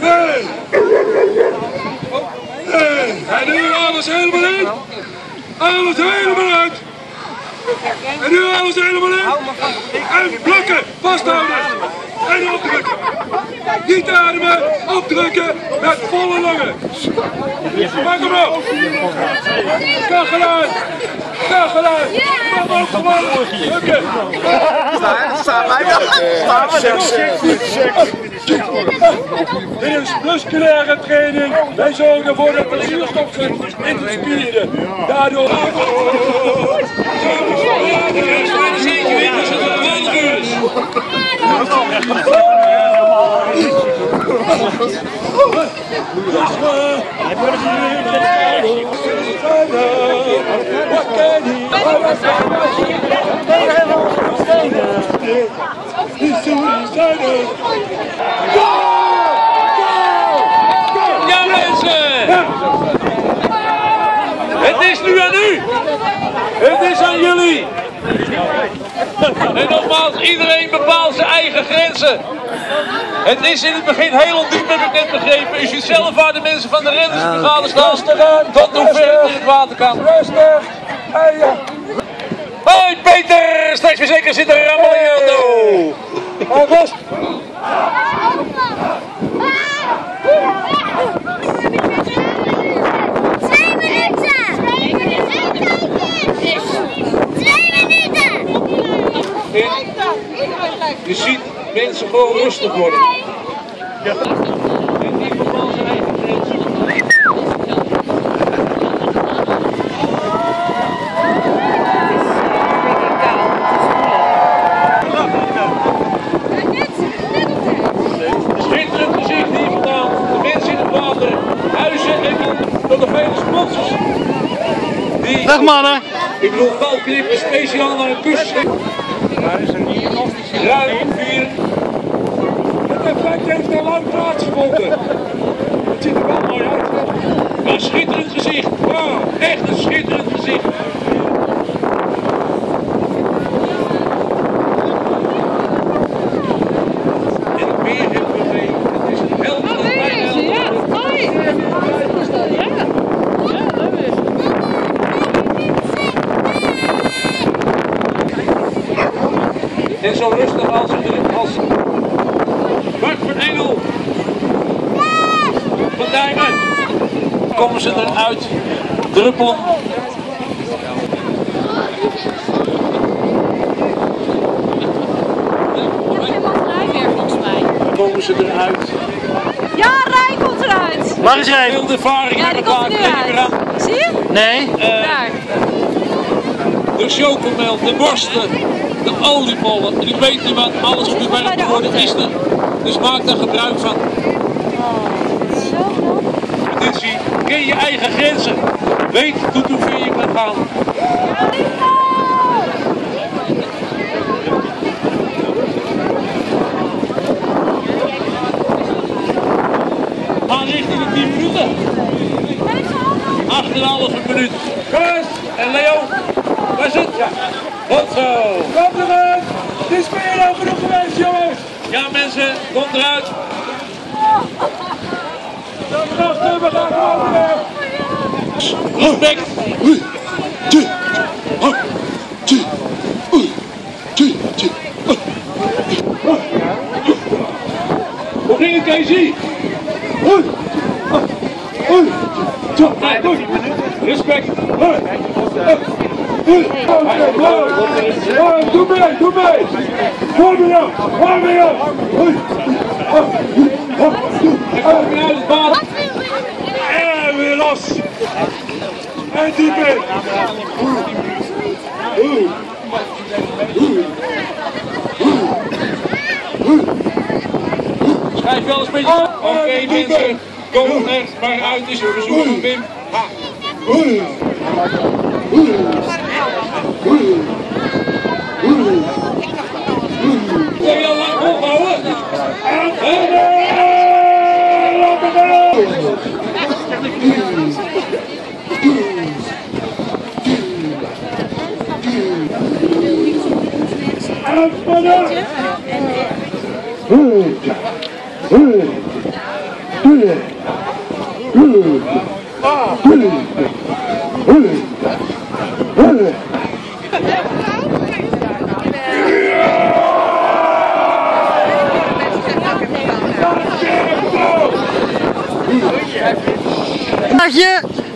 Nee. Nee. En nu alles helemaal in. Alles helemaal uit. En nu alles helemaal in. En blokken, vasthouden. En opdrukken. Niet ademen, opdrukken met volle longen. Pak hem op. Kachel uit. Kachel uit. Kom op, gewoon. Drukken. Sta mij Dit is musculaire training. Wij zorgen ervoor dat er zuurstof zit in de spieren. Daardoor... Ja mensen! Het is nu aan u! Het is aan jullie! En nogmaals, iedereen bepaalt zijn eigen grenzen. Het is in het begin heel ondiep, heb ik net begrepen. U ziet zelf waar de mensen van de reddingsbrigade staan. Tot hoever het in het water kan. Rustig! Hoi Peter! Straks weer zeker zit er allemaal in je auto. Rust! Je ziet mensen gewoon rustig worden. En die bepaalt zijn eigen grenzen. Schitterend gezicht hier vandaan. De mensen in het water, huizen en tot de vele sponsors. Dag mannen! Ik bedoel, valknippen speciaal naar een kustschip. Waar is er hier nog iets? Ruim 4. Het effect heeft al lang plaatsgevonden. Het ziet er wel mooi uit. Een schitterend gezicht. Wow, echt een schitterend gezicht. En het weer hebben we mee. Het is een helder. En zo rustig als Bart van Engel. Van Dijmen. Komen ze eruit. Druppelen. Komen ze eruit. Ja, Rij komt eruit. Waar is hij? Veel ervaring Ja, die komt er nu uit. Zie je? Nee. Daar. De chocomel, de worsten, de oliebollen. Ik weet niet wat alles gewerkt worden is er. Dus maak daar gebruik van. Dit zie, ken je eigen grenzen. Weet tot hoe ver je kan gaan. Gaan richting de 10 minuten. 8,5 minuut. Guys! En Leo, waar zit? Ja. Goed zo. Kom eruit! Het is meer dan genoeg geweest, jongens! Ja mensen, kom eruit. We gaan gewoon weer! Respect. Hoe ging het, Casey? Respect. Doe mee, doe mee! Warm me op, warm me op! Ik kom weer uit het water. En weer los! En diep in! Schrijf wel eens een beetje. Oké mensen, kom echt maar uit is het verzoek van Wim. Ha. Wil je al lang volhouden? Laatje.